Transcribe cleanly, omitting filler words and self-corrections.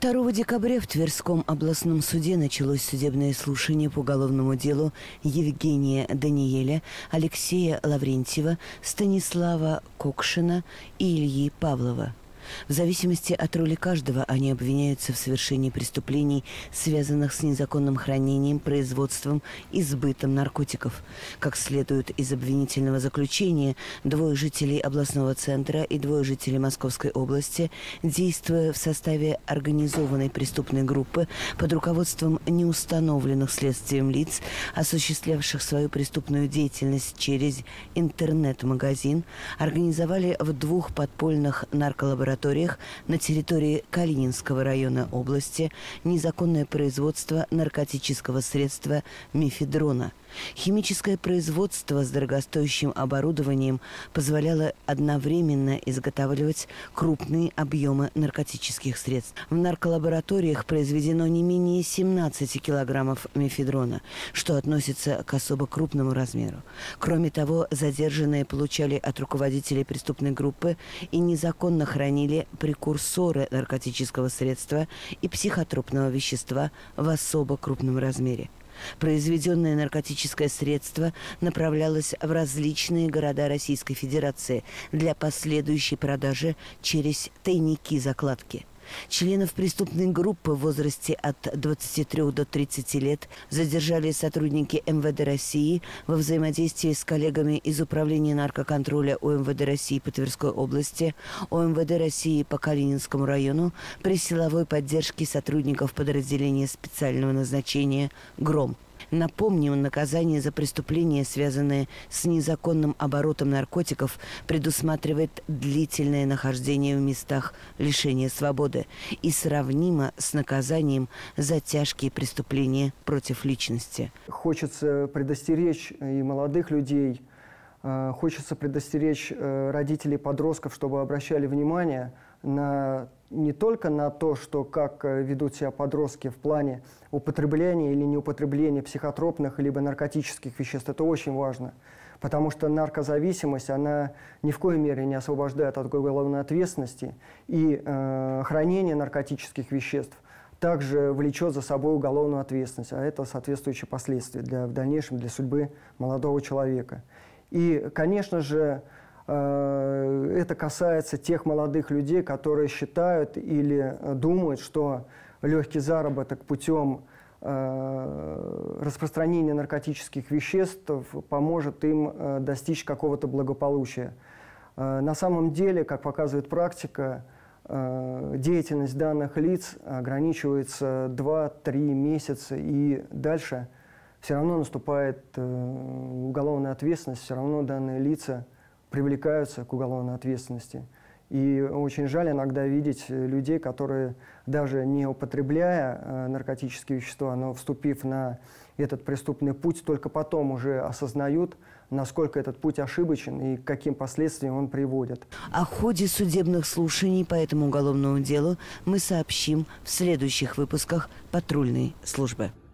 2 декабря в Тверском областном суде началось судебное слушание по уголовному делу Евгения Даниэля, Алексея Лаврентьева, Станислава Кокшина и Ильи Павлова. В зависимости от роли каждого они обвиняются в совершении преступлений, связанных с незаконным хранением, производством и сбытом наркотиков. Как следует из обвинительного заключения, 2 жителей областного центра и 2 жителей Московской области, действуя в составе организованной преступной группы под руководством неустановленных следствием лиц, осуществлявших свою преступную деятельность через интернет-магазин, организовали в 2 подпольных нарколабораториях на территории Калининского района области незаконное производство наркотического средства мефедрона. Химическое производство с дорогостоящим оборудованием позволяло одновременно изготавливать крупные объемы наркотических средств. В нарколабораториях произведено не менее 17 килограммов мефедрона, что относится к особо крупному размеру. Кроме того, задержанные получали от руководителей преступной группы и незаконно хранили прекурсоры наркотического средства и психотропного вещества в особо крупном размере. Произведенное наркотическое средство направлялось в различные города Российской Федерации для последующей продажи через тайники-закладки. Членов преступной группы в возрасте от 23 до 30 лет задержали сотрудники МВД России во взаимодействии с коллегами из Управления наркоконтроля УМВД России по Тверской области, УМВД России по Калининскому району при силовой поддержке сотрудников подразделения специального назначения «Гром». Напомним, наказание за преступления, связанные с незаконным оборотом наркотиков, предусматривает длительное нахождение в местах лишения свободы и сравнимо с наказанием за тяжкие преступления против личности. Хочется предостеречь и молодых людей, хочется предостеречь родителей подростков, чтобы обращали внимание не только на то, что как ведут себя подростки в плане употребления или неупотребления психотропных либо наркотических веществ. Это очень важно, потому что наркозависимость, она ни в коей мере не освобождает от уголовной ответственности, и хранение наркотических веществ также влечет за собой уголовную ответственность, а это соответствующие последствия в дальнейшем для судьбы молодого человека. И, конечно же, это касается тех молодых людей, которые считают или думают, что легкий заработок путем распространения наркотических веществ поможет им достичь какого-то благополучия. На самом деле, как показывает практика, деятельность данных лиц ограничивается 2-3 месяца, и дальше все равно наступает уголовная ответственность, все равно данные лица привлекаются к уголовной ответственности. И очень жаль иногда видеть людей, которые, даже не употребляя наркотические вещества, но вступив на этот преступный путь, только потом уже осознают, насколько этот путь ошибочен и к каким последствиям он приводит. О ходе судебных слушаний по этому уголовному делу мы сообщим в следующих выпусках патрульной службы.